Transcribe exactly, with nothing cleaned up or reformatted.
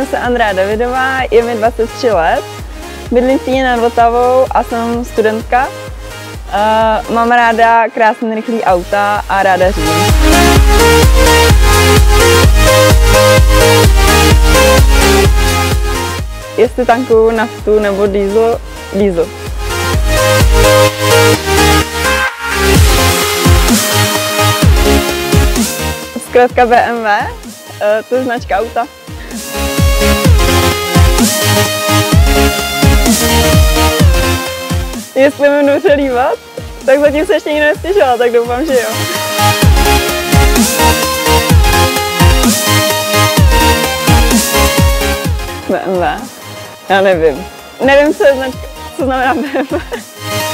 Jmenuji se Andrea Davidová, je mi dvacet tři let, bydlím v Týně nad Vltavou a jsem studentka. Uh, mám ráda krásné rychlé auta a ráda řídím. Jestli tankuju naftu nebo diesel, diesel. Zkrátka B M W, uh, to je značka auta. Jestli mi může líbat, tak zatím se ještě nikdo nestěžoval, tak doufám, že jo. B M W? Já nevím. Nevím, co je značka, co znamená B M W.